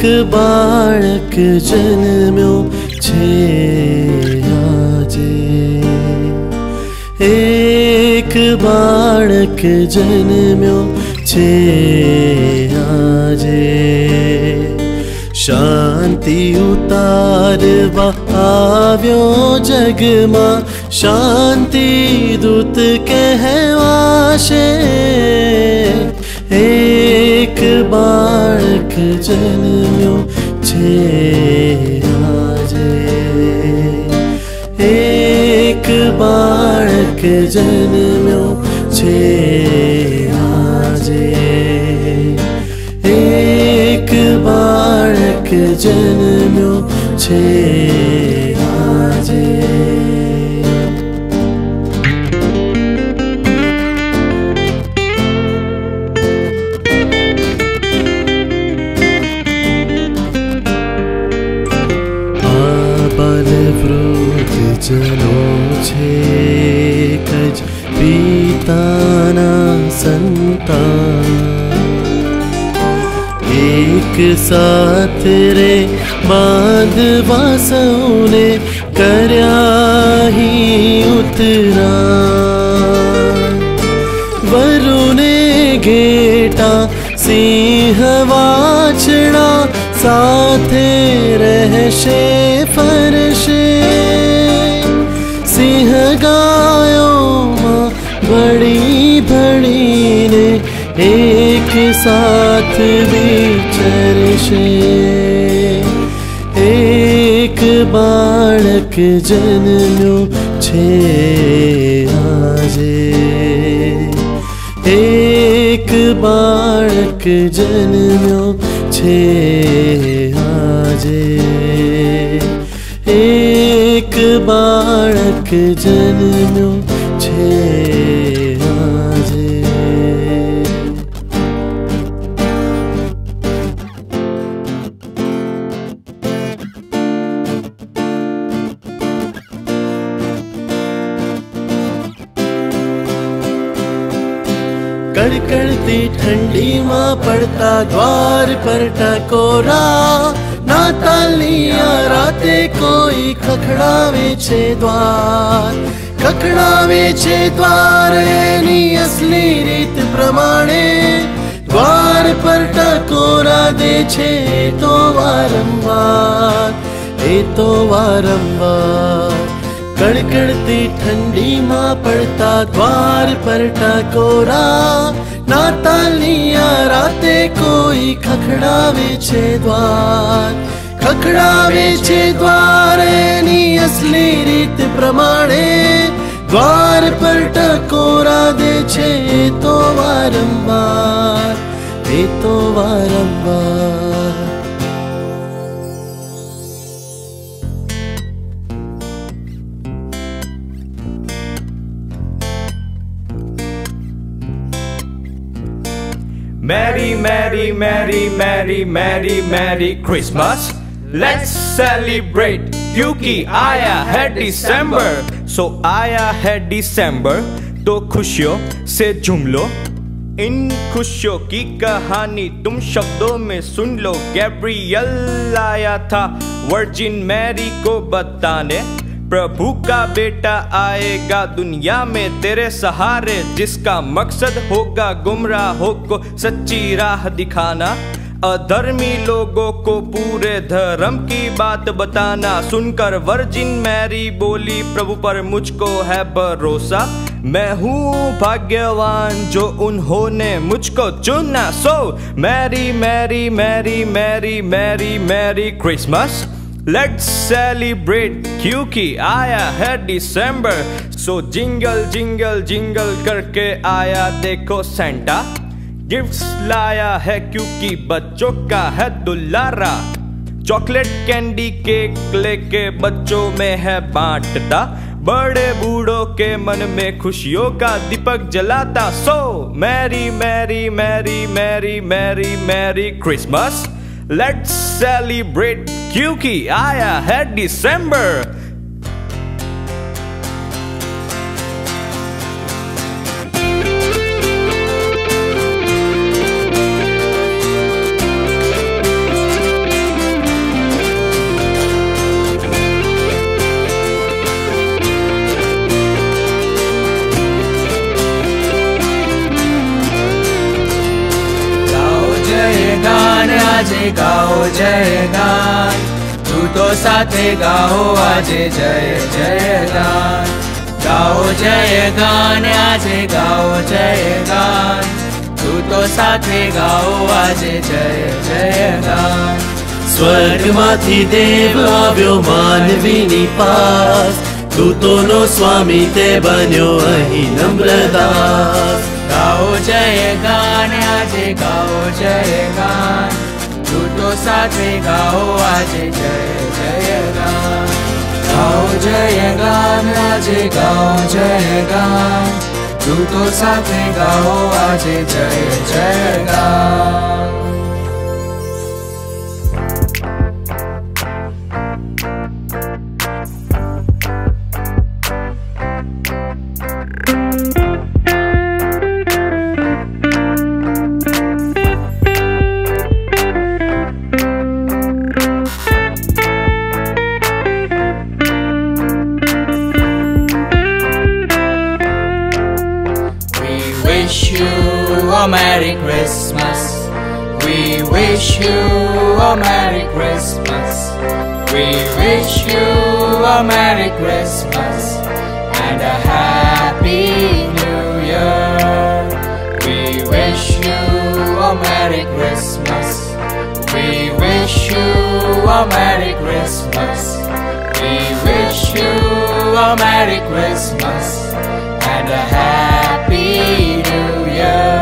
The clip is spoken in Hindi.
बाळक जन्म्यो छे आजे, एक बाळक जन्म्यो छे आजे। शांति उतारवा आव्यो जगमा, शांति दूत कहवाशे। एक बाळक जन्म्यो छे आजे, एक बाळक जन्म्यो छे आजे, एक बाळक जन्म्यो छे आजे। जनो छे कज पिताना संतान, एक साथ रे बांधवा सौने कर्या ही उतराण। वरुने घेटा सिंह वाछड़ा, साथे रहशे फरशे। सिंह गायों मां बड़ी बड़ी ने एक साथ विचरशे। एक बाळक जन्म्यो छे आजे, एक बाळक जन्म्यो छे आजे, एक बाळक जन्म्यो छे आजे। कड़कड़ती ठंडी मां पड़ता द्वार पर टकोरा। नातालिया राते कोई खखड़ावे छे द्वार, खखड़ावे छे द्वार एनी असली रीत प्रमाणे। द्वार पर टकोरा दे छे तो वारंवार, ए तो वारंवार। कड़कड़ती ठंडी मां पड़ता द्वार पर टकोरा। नातालिया राते कोई खखड़ावे छे द्वार, खखड़ावे छे द्वार एनी असली रीत प्रमाणे। द्वार पर टकोरा दे छे तो वारंवार, ए तो वारंवार। Merry, merry, merry, merry, merry, merry Christmas. Let's celebrate क्योंकि आया है दिसंबर। So आया है दिसंबर तो खुशियों से झूम लो। इन खुशियों की कहानी तुम शब्दों में सुन लो। गैब्रियल आया था वर्जिन मैरी को बताने, प्रभु का बेटा आएगा दुनिया में तेरे सहारे। जिसका मकसद होगा गुमराहों को सच्ची राह दिखाना, अधर्मी लोगों को पूरे धर्म की बात बताना। सुनकर वर्जिन मैरी बोली प्रभु पर मुझको है भरोसा। मैं हूँ भाग्यवान जो उन्होंने मुझको चुना। So merry merry merry merry merry merry Christmas. Let's celebrate क्योंकि आया है दिसंबर। सो जिंगल जिंगल जिंगल करके आया देखो सेंटा। गिफ्ट्स लाया है क्योंकि बच्चों का है दुलारा। चॉकलेट कैंडी केक लेके बच्चों में है बांटता। बड़े बूढ़ों के मन में खुशियों का दीपक जलाता। So merry merry merry merry merry merry Christmas. Let's celebrate क्योंकि आया है दिसंबर। આજે ગાઓ જય ગાન, તું તો સાથે ગાઓ આજે જય જય ગાન. ગાઓ જય ગાન આજે ગાઓ જય ગાન, તું તો સાથે ગાઓ આજે જય જય ગાન. સ્વર્ગમાંથી દેવ આવ્યો માનવીની પાસ, દૂતોનો સ્વામી તે બન્યો અહીં નમ્રદાસ. ગાઓ જય ગાન આજે ગાઓ જય ગાન, તું તો સાથે ગાઓ આજે જય જય ગાન. ગાઓ જય ગાન આજે ગાઓ જય ગાન, તું તો સાથે ગાઓ આજે જય જય ગાન. Wish you a Merry Christmas. We wish you a Merry Christmas. We wish you a Merry Christmas and a Happy New Year. We wish you a Merry Christmas. We wish you a Merry Christmas. We wish you a Merry Christmas and a Happy New Year.